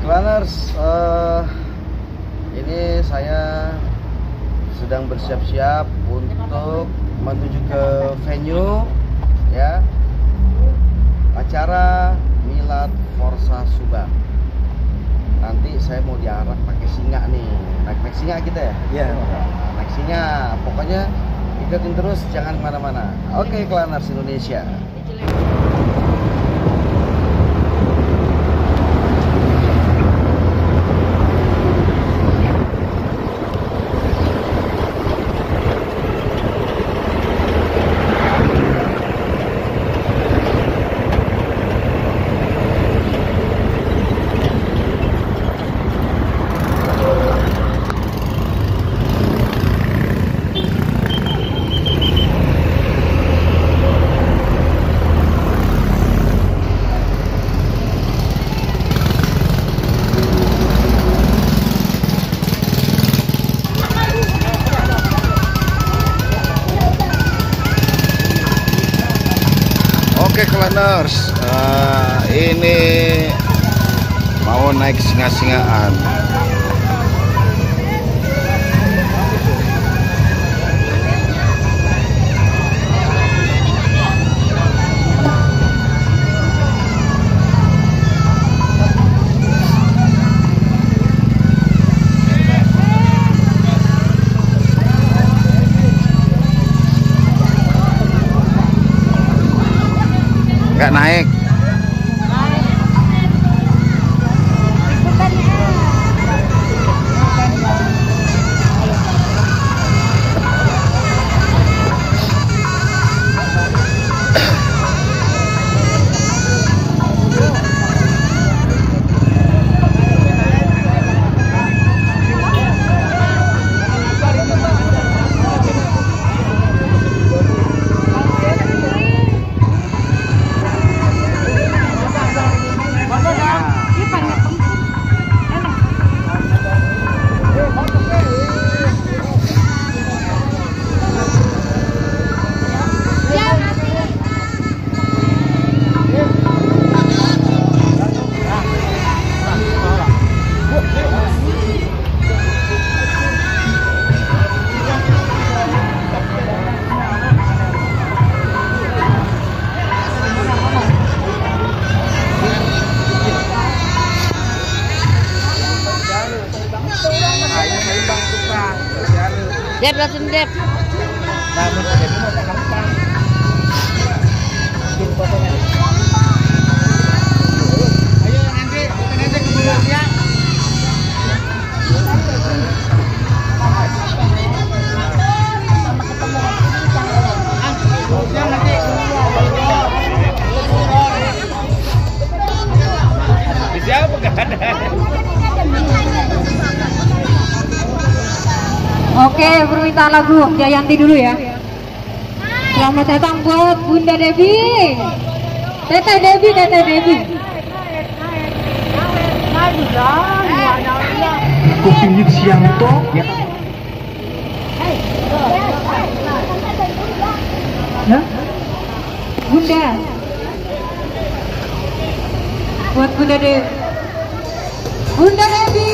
Runners, ini saya sedang bersiap-siap untuk menuju ke venue ya, acara Milad Forza Subang. Nanti saya mau diarak pakai singa nih, naik singa kita ya? Iya. Naik singa, pokoknya ikutin terus, jangan kemana-mana. Oke, Runners Indonesia. Oke, Runners, ini mau naik singa-singaan. Nggak naik. Dep langsung dep. Ayo nanti ke bawah ya. Siapa gak ada? Oke, permintaan lagu Jayanti dulu ya. Selamat datang buat Bunda Devi. Teteh Devi, Teteh Devi. Kupingin siang toh ya. Ya? Bunda. Buat Bunda Devi. Bunda Devi.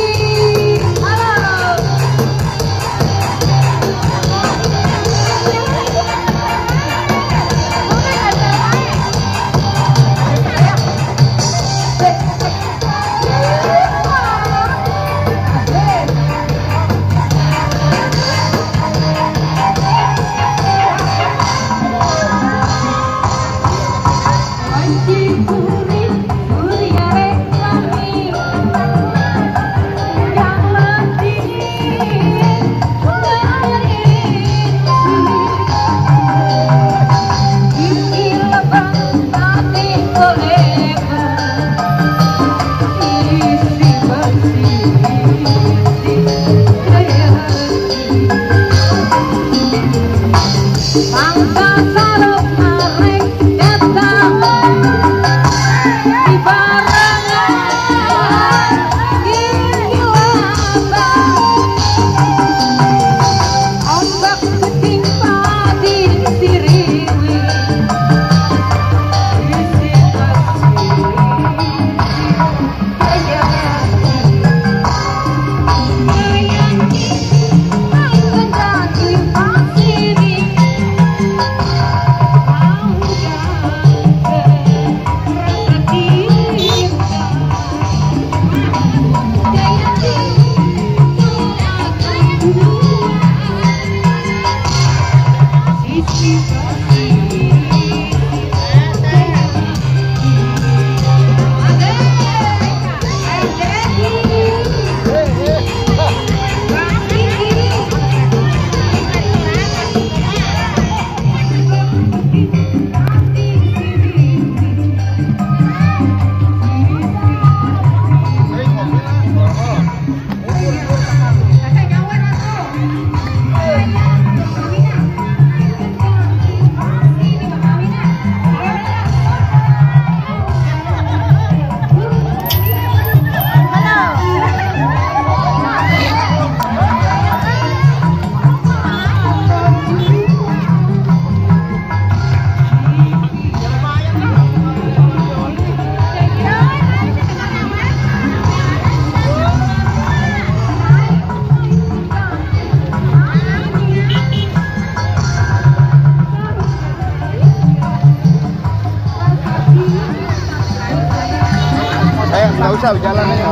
Nggak usah jalan ya.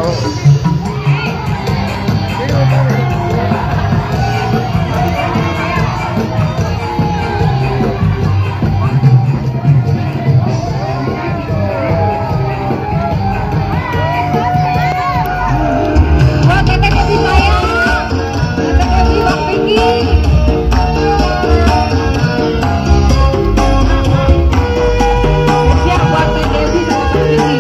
Buat Tete Devi sayang, Tete Devi Bang Vicky. Siap buat Tete Devi sama Bang Vicky.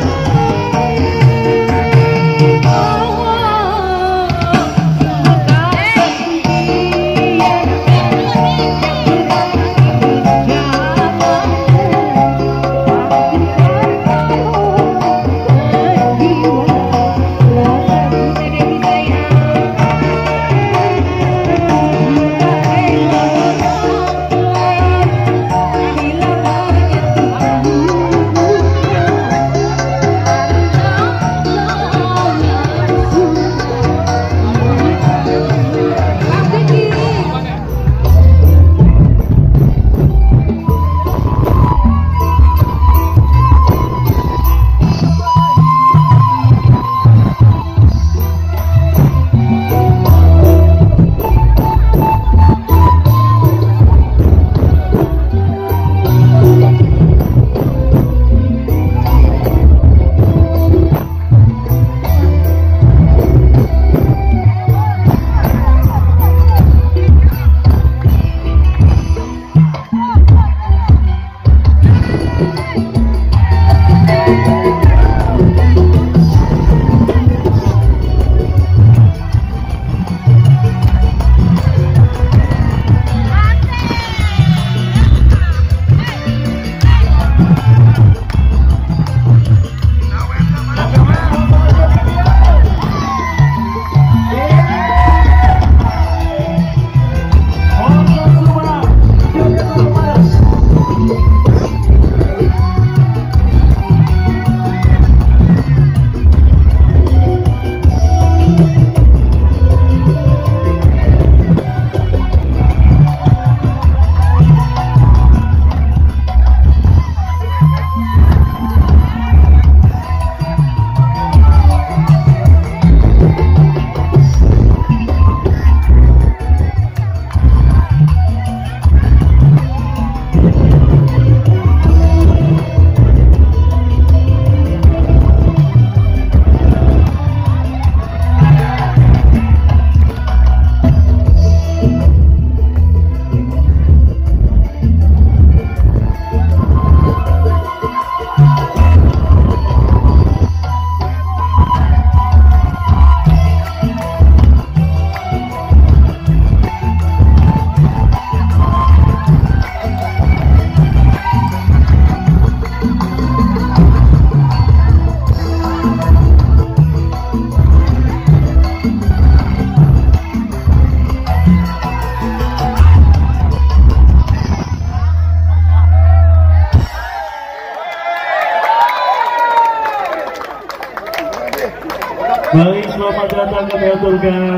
Baik, selamat datang kami aturkan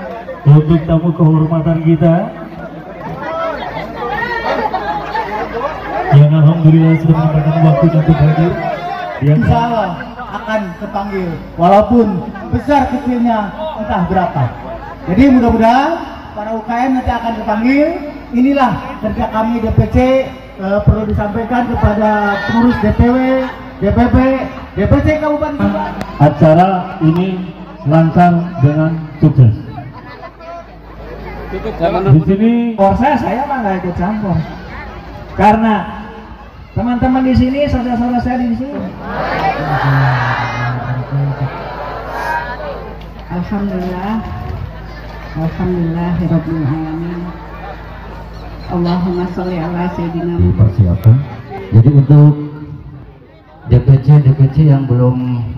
untuk tamu kehormatan kita yang alhamdulillah sudah menyempatkan waktunya untuk hadir. Insya Allah akan terpanggil, walaupun besar kecilnya entah berapa. Jadi mudah-mudahan para UKM nanti akan terpanggil. Inilah kerja kami DPC, perlu disampaikan kepada pengurus DPW, DPP, DPC Kabupaten Subang. Acara ini lancar dengan sukses. Di sini Saya mah nggak ikut campur, karena teman-teman di sini, saudara-saudara saya di sini. Alhamdulillah, alhamdulillahirabbil alamin. Allahumma sholli ala sayyidina Muhammad. Dipersiapkan. Jadi untuk DPC yang belum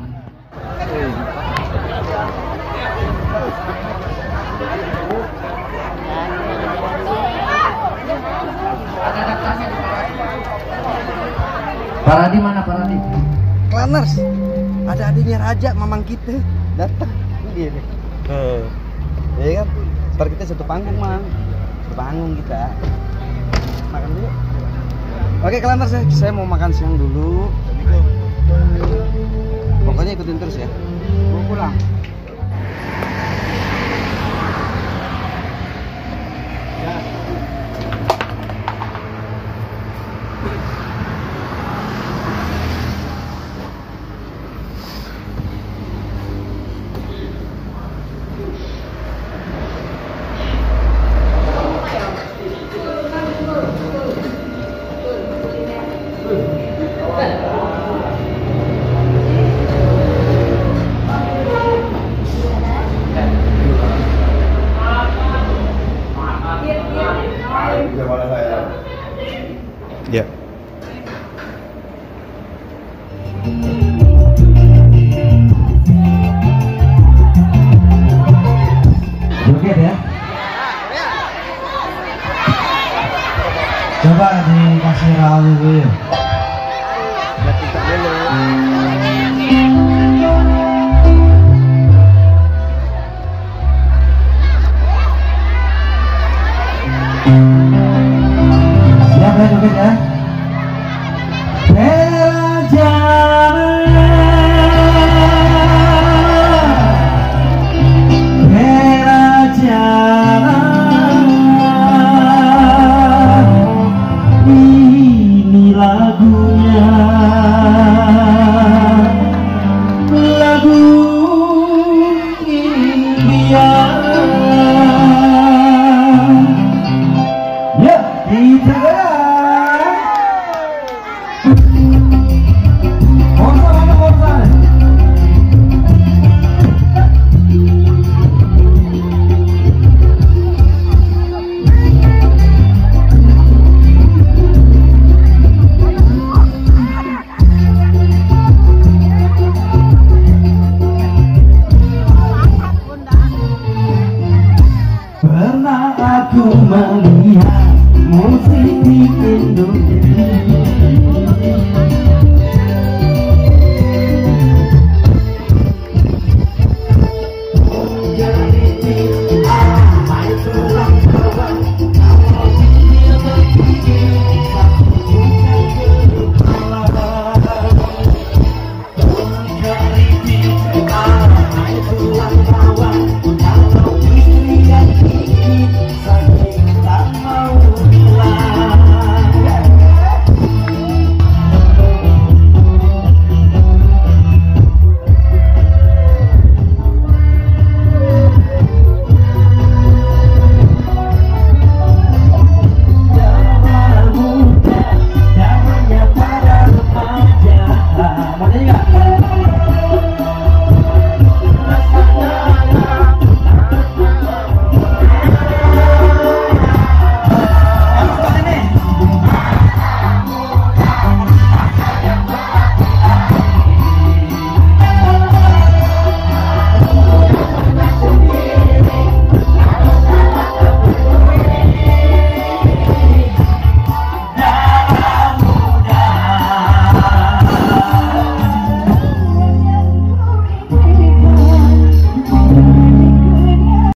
Paradi mana Paradi? Klaners, ada adiknya Raja, mamang kita datang. Ini dia nih. Iya kan? Ntar kita satu panggung, Mang. Satu panggung kita. Makan dulu. Oke, Klaners, saya mau makan siang dulu. Pokoknya Pokoknya ikutin terus ya. Mau pulang. Ya. Joget ya. Coba dikasih raw dulu ya. Siap ya joget ya. Ini lagunya, lagu India. Ya, kita pernah aku melihat musik di Indonesia.